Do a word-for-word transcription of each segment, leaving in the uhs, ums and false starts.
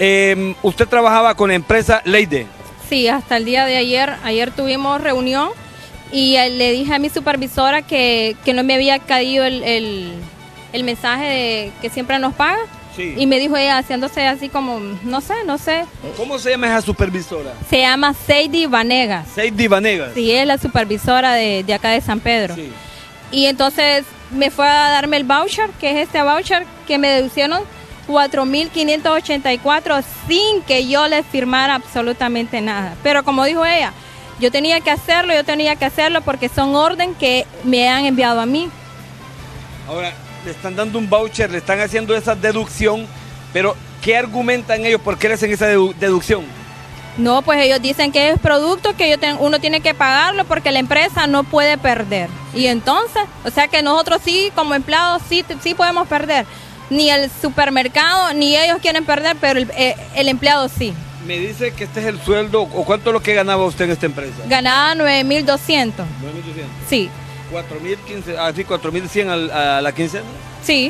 eh, usted trabajaba con la empresa Leide. Sí, hasta el día de ayer, ayer tuvimos reunión y le dije a mi supervisora que, que no me había caído el, el, el mensaje de que siempre nos paga. Sí. Y me dijo ella haciéndose así como, no sé, no sé. ¿Cómo se llama esa supervisora? Se llama Seidy Vanegas. Seidy Vanegas. Sí, es la supervisora de, de acá de San Pedro. Sí. Y entonces me fue a darme el voucher, que es este voucher que me deducieron cuatro mil quinientos ochenta y cuatro sin que yo les firmara absolutamente nada. Pero como dijo ella, yo tenía que hacerlo, yo tenía que hacerlo porque son orden que me han enviado a mí. Ahora, le están dando un voucher, le están haciendo esa deducción, pero ¿qué argumentan ellos? ¿Por qué le hacen esa dedu deducción? No, pues ellos dicen que es producto que yo ten, uno tiene que pagarlo porque la empresa no puede perder. Y entonces, o sea que nosotros sí, como empleados, sí, sí podemos perder. Ni el supermercado, ni ellos quieren perder, pero el, eh, el empleado sí. Me dice que este es el sueldo, ¿o cuánto es lo que ganaba usted en esta empresa? Ganaba nueve mil doscientos. ¿nueve mil doscientos? Sí. cuatro mil quince, ah, sí, cuatro mil cien a, a la quincena. Sí.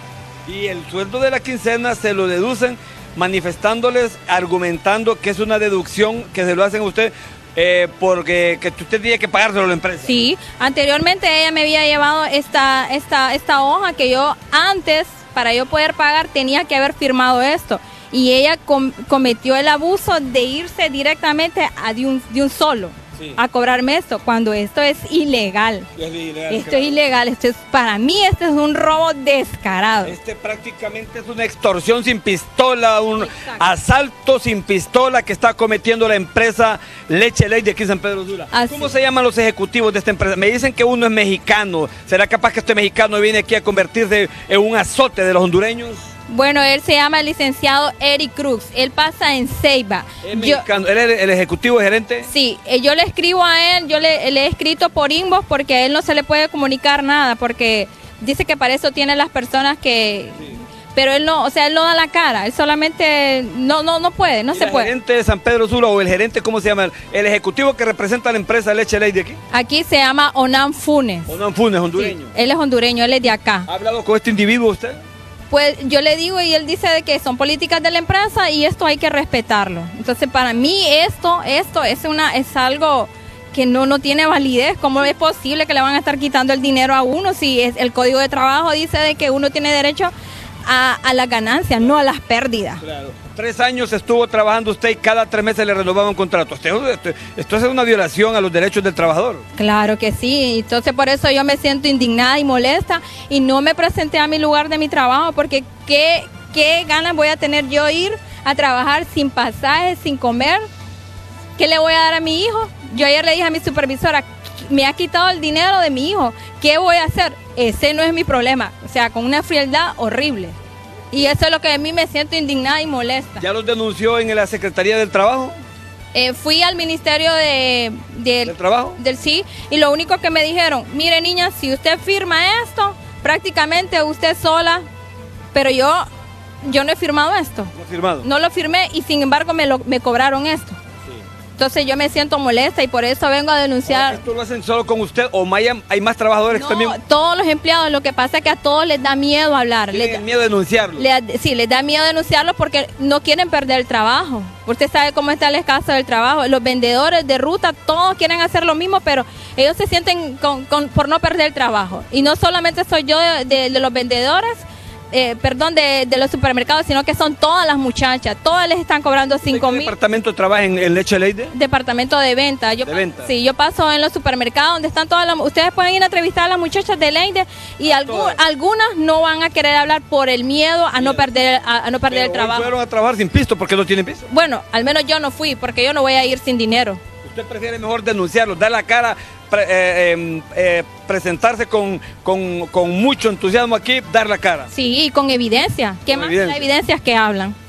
Y el sueldo de la quincena se lo deducen manifestándoles, argumentando que es una deducción que se lo hacen a usted eh, porque que usted tiene que pagárselo a la empresa. Sí, anteriormente ella me había llevado esta, esta, esta hoja que yo antes, para yo poder pagar, tenía que haber firmado esto. Y ella com cometió el abuso de irse directamente a de un, de un solo. Sí. A cobrarme esto, cuando esto es ilegal. Es ilegal esto claro. es ilegal, esto es, para mí esto es un robo descarado. Este prácticamente es una extorsión sin pistola, un Exacto. asalto sin pistola que está cometiendo la empresa Leche Ley de aquí en San Pedro Sula. Así. ¿Cómo se llaman los ejecutivos de esta empresa? Me dicen que uno es mexicano. ¿Será capaz que este mexicano viene aquí a convertirse en un azote de los hondureños? Bueno, él se llama el licenciado Eric Cruz, él pasa en Ceiba. ¿Es mexicano? ¿Él es el ejecutivo gerente? Sí, yo le escribo a él, yo le, le he escrito por inbox porque a él no se le puede comunicar nada, porque dice que para eso tiene las personas que... Sí. Pero él no, o sea, él no da la cara, él solamente no no no puede, no se puede. ¿El gerente de San Pedro Sula o el gerente, cómo se llama? ¿El ejecutivo que representa a la empresa Leche Ley de aquí? Aquí se llama Onan Funes. Onan Funes, hondureño. Sí, él es hondureño, él es de acá. ¿Ha hablado con este individuo usted? Pues yo le digo y él dice de que son políticas de la empresa y esto hay que respetarlo. Entonces para mí esto, esto es una, es algo que no, no tiene validez. ¿Cómo es posible que le van a estar quitando el dinero a uno si es, el Código de Trabajo dice de que uno tiene derecho a, a las ganancias, no a las pérdidas? Claro. Tres años estuvo trabajando usted y cada tres meses le renovaban contrato. Esto, esto, esto es una violación a los derechos del trabajador. Claro que sí, entonces por eso yo me siento indignada y molesta y no me presenté a mi lugar de mi trabajo porque qué, qué ganas voy a tener yo ir a trabajar sin pasaje, sin comer. ¿Qué le voy a dar a mi hijo? Yo ayer le dije a mi supervisora, me ha quitado el dinero de mi hijo, ¿qué voy a hacer? Ese no es mi problema, o sea, con una frialdad horrible. Y eso es lo que a mí me siento indignada y molesta. ¿Ya los denunció en la Secretaría del Trabajo? Eh, fui al Ministerio de, de, ¿Del Trabajo? Del sí, y lo único que me dijeron, mire niña, si usted firma esto, prácticamente usted sola, pero yo, yo no he firmado esto. ¿No ha firmado? No lo firmé y sin embargo me, lo, me cobraron esto. Entonces yo me siento molesta y por eso vengo a denunciar. ¿Esto lo hacen solo con usted o hay más trabajadores no, también? Todos los empleados, lo que pasa es que a todos les da miedo hablar. ¿Tienen les miedo de denunciarlo? Les, sí, les da miedo denunciarlo porque no quieren perder el trabajo. Usted sabe cómo está el escaso del trabajo. Los vendedores de ruta, todos quieren hacer lo mismo, pero ellos se sienten con, con, por no perder el trabajo. Y no solamente soy yo de, de, de los vendedores, Eh, perdón, de, de los supermercados, sino que son todas las muchachas, todas les están cobrando cinco mil. ¿Qué departamento trabaja en, en Leche Leide? Departamento de venta. Yo ¿De venta? Sí, yo paso en los supermercados donde están todas las, ustedes pueden ir a entrevistar a las muchachas de Leide y algún, algunas no van a querer hablar por el miedo a no perder, a, a no perder Pero el trabajo. ¿Fueron a trabajar sin pisto porque no tienen pisto? Bueno, al menos yo no fui, porque yo no voy a ir sin dinero. ¿Usted prefiere mejor denunciarlo, dar la cara, pre, eh, eh, eh, presentarse con, con, con mucho entusiasmo aquí, dar la cara? Sí, y con evidencia. ¿Qué más? Las evidencias que hablan.